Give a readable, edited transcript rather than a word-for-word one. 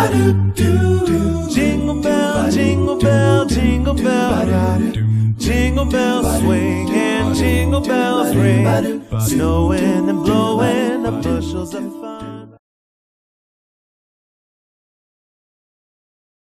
Jingle bell, jingle bell, jingle bell, jingle bells swing and jingle bells ring, snowing and blowing up bushels of fun.